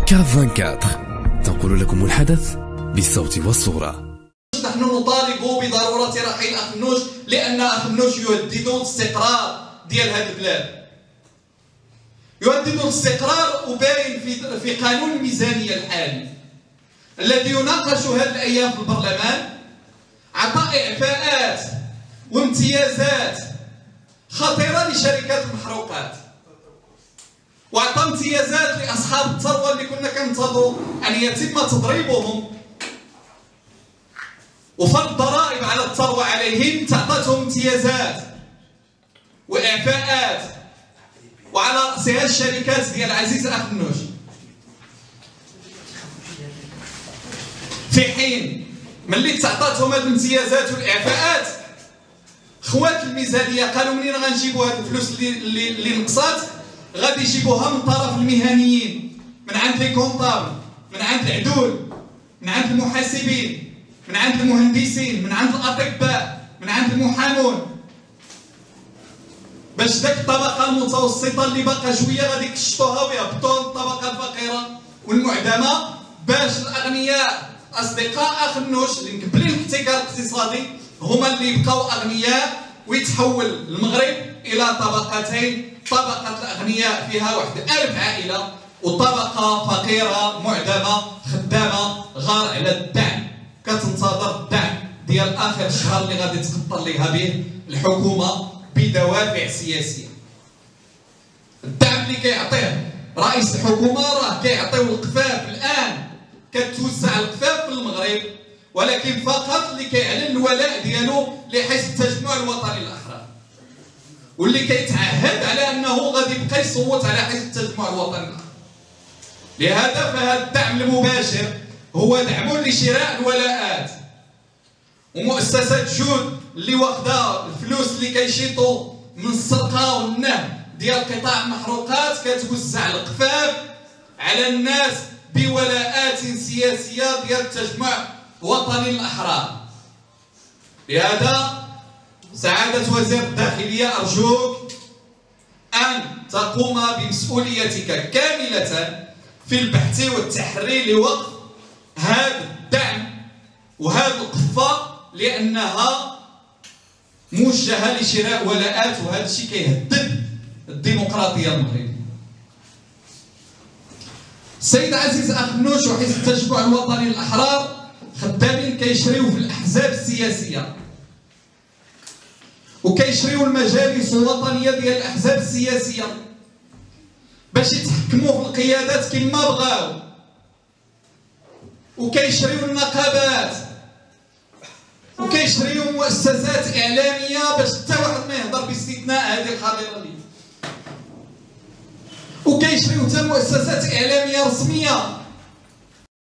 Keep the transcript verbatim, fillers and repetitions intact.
كاف أربعة وعشرين تنقل لكم الحدث بالصوت والصورة. نحن نطالب بضرورة رحيل أخنوش لأن أخنوش يهدد الاستقرار ديال هذه البلاد، يهدد الاستقرار وباين في في قانون الميزانية الحالي الذي يناقش هذه الأيام في البرلمان. عطى إعفاءات وامتيازات خطيرة لشركات المحروقات، وعطى امتيازات لأصحاب الثروة اللي كنا كننتظروا أن يتم تضريبهم وفرض ضرائب على الثروة عليهم. تعطتهم امتيازات وإعفاءات، وعلى رأسها الشركات ديال العزيز أخنوش، في حين ملي تعطاتهم هذه الامتيازات والإعفاءات خوات الميزانية قالوا منين غنجيبوا هذه الفلوس اللي اللي, اللي نقصات؟ غادي يجيبوها من طرف المهنيين، من عند لي كونطابل، من عند العدول، من عند المحاسبين، من عند المهندسين، من عند الأطباء، من عند المحامون، باش داك الطبقة المتوسطة اللي باقا شوية غادي يكشطوها ويهبطوا الطبقة الفقيرة والمعدمة، باش الأغنياء أصدقاء أخنوش اللي مكبلين الاحتكار الاقتصادي هما اللي يبقاو أغنياء، ويتحول المغرب إلى طبقتين: طبقة الأغنياء فيها واحد ألف عائلة، وطبقة فقيرة معدمة خدامة غار على الدعم كتنتظر الدعم ديال آخر الشهر اللي غادي تقطر ليها به الحكومة بدوافع سياسية. الدعم اللي كيعطيه رئيس الحكومة راه كيعطيو القفاف الآن، كتوسع القفاف في المغرب، ولكن فقط اللي كيعلن الولاء ديالو لحزب التجمع الوطني الأحرار، واللي كيتعهد على انه غادي يبقى يصوت على حزب التجمع الوطني الأحرار. لهذا فهذا الدعم المباشر هو دعم لشراء الولاءات، ومؤسسات جود اللي واخده الفلوس اللي كيشيطوا من السرقه والنهب ديال قطاع المحروقات كتوزع القفاف على الناس بولاءات سياسيه ديال التجمع الوطني الأحرار. لهذا سعادة وزير الداخلية أرجوك أن تقوم بمسؤوليتك كاملة في البحث والتحري لوقف هذا الدعم وهذه القفة، لأنها موجهة لشراء ولاءات، وهذا الشيء كيهدد الديمقراطية المغربية. السيد عزيز أخنوش وحزب التجمع الوطني الأحرار خدامين كيشريو في الأحزاب السياسية وكيشريو المجالس الوطنية ديال الأحزاب السياسية باش يتحكموا في القيادات كما بغاو، وكيشريو النقابات، وكيشريو مؤسسات إعلامية باش حتى واحد ما يهضر باستثناء هذه الخطيرة اللي، وكيشريو حتى مؤسسات إعلامية رسمية